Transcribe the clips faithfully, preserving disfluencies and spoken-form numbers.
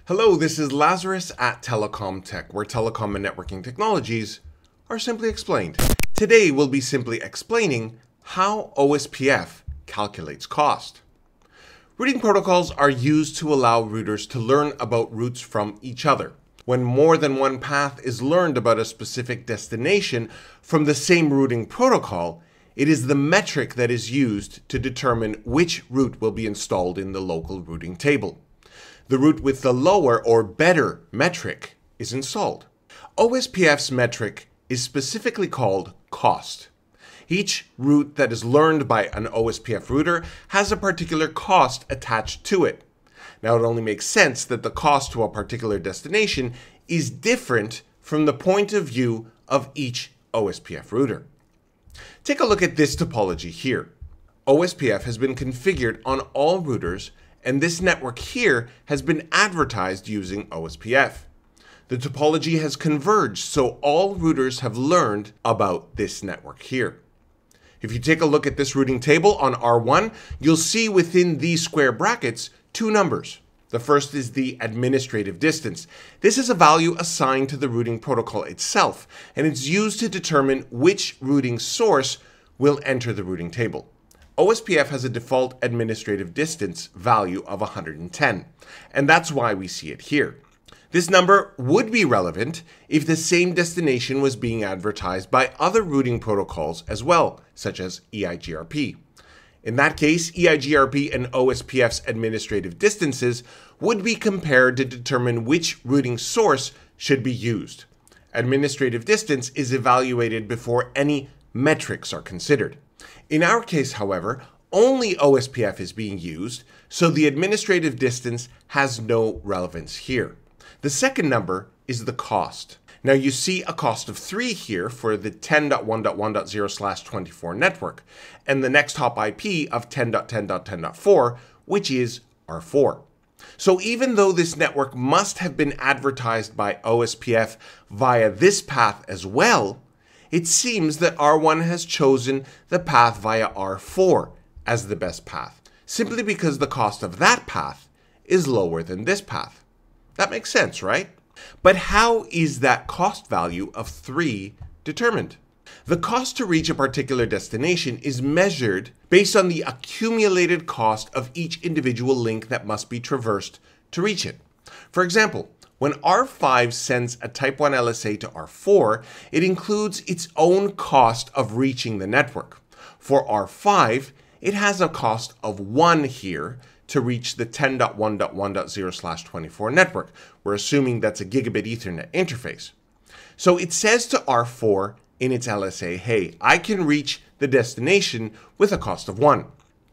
Hello, this is Lazarus at telecomTech, where telecom and networking technologies are simply explained. Today we'll be simply explaining how O S P F calculates cost. Routing protocols are used to allow routers to learn about routes from each other. When more than one path is learned about a specific destination from the same routing protocol, it is the metric that is used to determine which route will be installed in the local routing table. The route with the lower or better metric is installed. O S P F's metric is specifically called cost. Each route that is learned by an O S P F router has a particular cost attached to it. Now, it only makes sense that the cost to a particular destination is different from the point of view of each O S P F router. Take a look at this topology here. O S P F has been configured on all routers, and this network here has been advertised using O S P F. The topology has converged, so all routers have learned about this network here. If you take a look at this routing table on R one, you'll see within these square brackets two numbers. The first is the administrative distance. This is a value assigned to the routing protocol itself, and it's used to determine which routing source will enter the routing table. O S P F has a default administrative distance value of one hundred ten, and that's why we see it here. This number would be relevant if the same destination was being advertised by other routing protocols as well, such as E I G R P. In that case, E I G R P and O S P F's administrative distances would be compared to determine which routing source should be used. Administrative distance is evaluated before any metrics are considered. In our case, however, only O S P F is being used, so the administrative distance has no relevance here. The second number is the cost. Now, you see a cost of three here for the ten dot one dot one dot zero slash twenty-four network, and the next hop I P of ten dot ten dot ten dot four, which is R four. So even though this network must have been advertised by O S P F via this path as well, it seems that R one has chosen the path via R four as the best path, simply because the cost of that path is lower than this path. That makes sense, right? But how is that cost value of three determined? The cost to reach a particular destination is measured based on the accumulated cost of each individual link that must be traversed to reach it. For example, when R five sends a type one L S A to R four, it includes its own cost of reaching the network. For R five, it has a cost of one here to reach the ten dot one dot one dot zero slash twenty-four network. We're assuming that's a gigabit Ethernet interface. So it says to R four in its L S A, hey, I can reach the destination with a cost of one.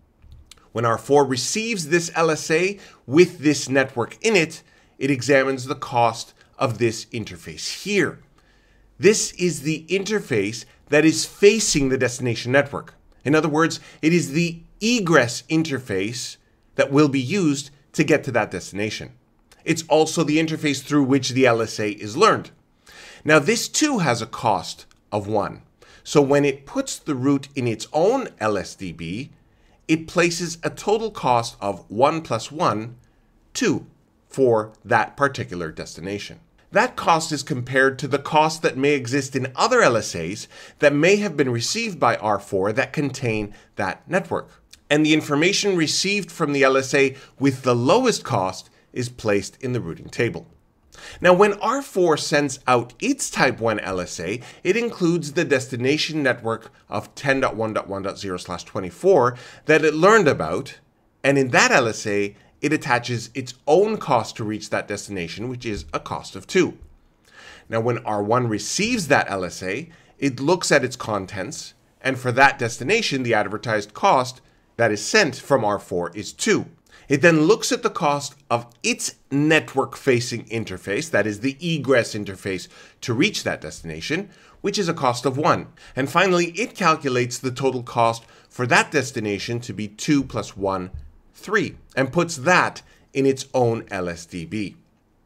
When R four receives this L S A with this network in it, it examines the cost of this interface here. This is the interface that is facing the destination network. In other words, it is the egress interface that will be used to get to that destination. It's also the interface through which the L S A is learned. Now, this too has a cost of one. So when it puts the route in its own L S D B, it places a total cost of one plus one, two, for that particular destination. That cost is compared to the cost that may exist in other L S As that may have been received by R four that contain that network. And the information received from the L S A with the lowest cost is placed in the routing table. Now, when R four sends out its type one L S A, it includes the destination network of ten dot one dot one dot zero slash twenty-four that it learned about, and in that L S A, it attaches its own cost to reach that destination, which is a cost of two. Now, when R one receives that L S A, it looks at its contents, and for that destination, the advertised cost that is sent from R four is two. It then looks at the cost of its network-facing interface, that is the egress interface to reach that destination, which is a cost of one. And finally, it calculates the total cost for that destination to be two plus one, three, and puts that in its own L S D B.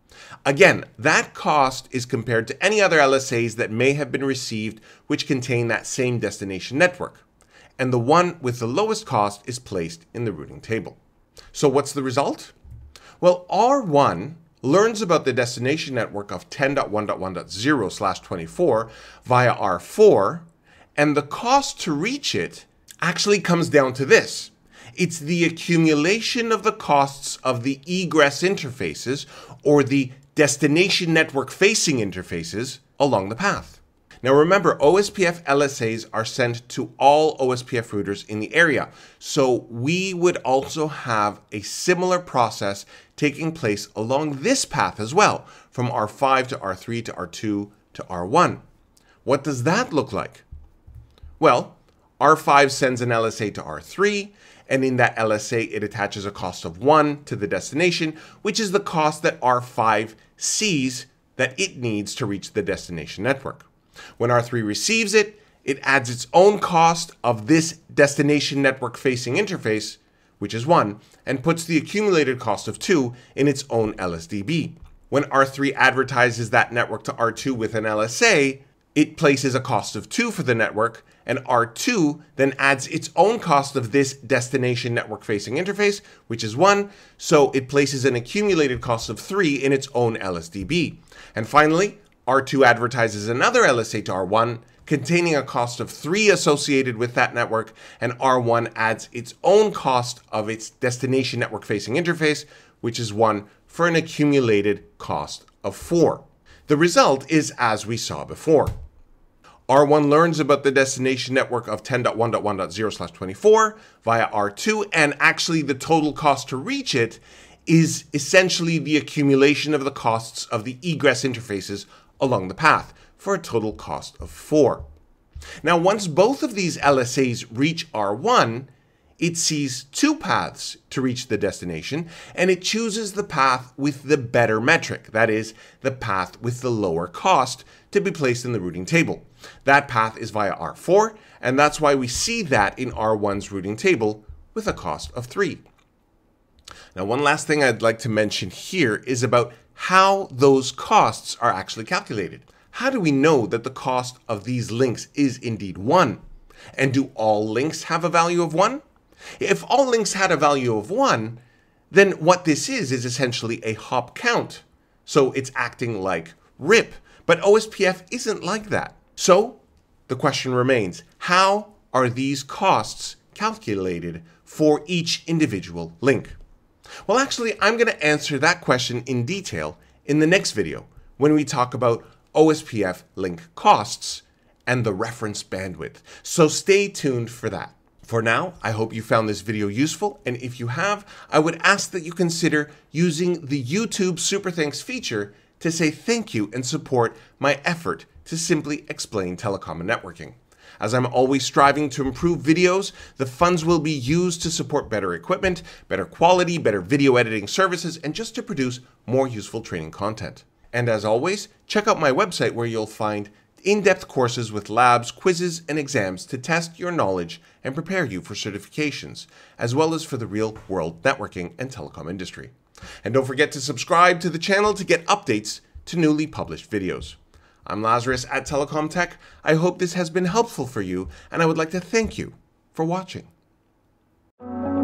Again, that cost is compared to any other L S As that may have been received which contain that same destination network. And the one with the lowest cost is placed in the routing table. So what's the result? Well, R one learns about the destination network of ten dot one dot one dot zero slash twenty-four via R four, and the cost to reach it actually comes down to this. It's the accumulation of the costs of the egress interfaces, or the destination network facing interfaces, along the path. Now remember, O S P F L S As are sent to all O S P F routers in the area, so we would also have a similar process taking place along this path as well, from R five to R three to R two to R one. What does that look like? Well, R five sends an L S A to R three, and in that L S A it attaches a cost of one to the destination, which is the cost that R five sees that it needs to reach the destination network. When R three receives it, it adds its own cost of this destination network facing interface, which is one, and puts the accumulated cost of two in its own L S D B. When R three advertises that network to R two with an L S A, it places a cost of two for the network, and R two then adds its own cost of this destination network facing interface, which is one, so it places an accumulated cost of three in its own L S D B. And finally, R two advertises another L S A to R one, containing a cost of three associated with that network, and R one adds its own cost of its destination network facing interface, which is one, for an accumulated cost of four. The result is as we saw before. R one learns about the destination network of ten dot one dot one dot zero slash twenty-four via R two, and actually the total cost to reach it is essentially the accumulation of the costs of the egress interfaces along the path, for a total cost of four. Now, once both of these L S As reach R one, it sees two paths to reach the destination, and it chooses the path with the better metric, that is, the path with the lower cost, to be placed in the routing table. That path is via R four, and that's why we see that in R one's routing table with a cost of three. Now, one last thing I'd like to mention here is about how those costs are actually calculated. How do we know that the cost of these links is indeed one? And do all links have a value of one? If all links had a value of one, then what this is is essentially a hop count. So it's acting like R I P, but O S P F isn't like that. So the question remains, how are these costs calculated for each individual link? Well, actually, I'm going to answer that question in detail in the next video when we talk about O S P F link costs and the reference bandwidth. So stay tuned for that. For now, I hope you found this video useful, and if you have, I would ask that you consider using the YouTube Super Thanks feature to say thank you and support my effort to simply explain telecom and networking. As I'm always striving to improve videos, the funds will be used to support better equipment, better quality, better video editing services, and just to produce more useful training content. And as always, check out my website where you'll find in-depth courses with labs, quizzes, and exams to test your knowledge and prepare you for certifications, as well as for the real-world networking and telecom industry. And don't forget to subscribe to the channel to get updates to newly published videos. I'm Lazarus at telecomTech. I hope this has been helpful for you, and I would like to thank you for watching.